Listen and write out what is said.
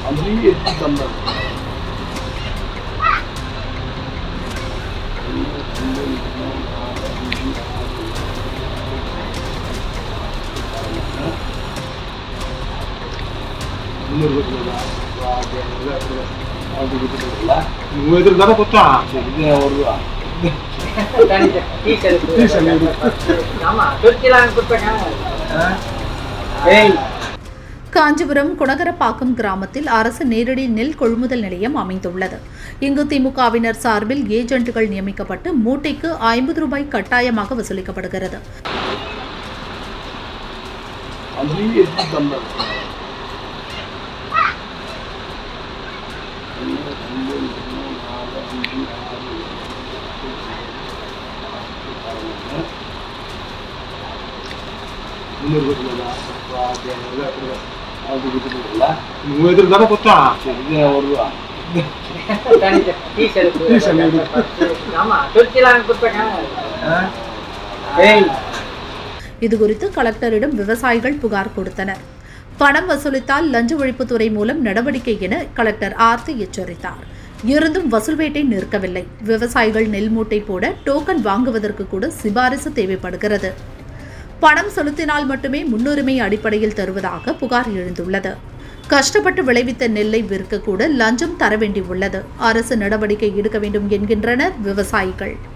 அதுலயே எப்படி தந்தாங்க எதிர்த்தானே கொடுத்தான் சரி ஒரு ரூபா காஞ்சிபுரம் குணகரப்பாக்கம் கிராமத்தில் அரசு நேரடி நெல் கொள்முதல் நிலையம் அமைந்துள்ளது. இங்கு திமுகவினர் சார்பில் ஏஜென்ட்டுகள் நியமிக்கப்பட்டு மூட்டைக்கு 50 ரூபாய் கட்டாயமாக வசூலிக்கப்படுகிறது. எதிர்த்தானே கொடுத்தான் சரி ஒரு ரூபா இதுகுறித்து கலெக்டரிடம் விவசாயிகள் புகார் கொடுத்தனர். பணம் வசூலித்தால் லஞ்ச ஒழிப்புத்துறை மூலம் நடவடிக்கை என கலெக்டர் ஆர்த்தி எச்சரித்தார். இருந்தும் வசூல் வேட்டை நிற்கவில்லை. விவசாயிகள் நெல் மூட்டை போட டோக்கன் வாங்குவதற்கு கூட சிபாரிசு தேவைப்படுகிறது. பணம் செலுத்தினால் மட்டுமே முன்னுரிமை அடிப்படையில் தருவதாக புகார் எழுந்துள்ளது. கஷ்டப்பட்டு விளைவித்த நெல்லை விற்க கூட லஞ்சம் தர வேண்டியுள்ளது. அரசு நடவடிக்கை எடுக்க வேண்டும் என்கின்றனர் விவசாயிகள்.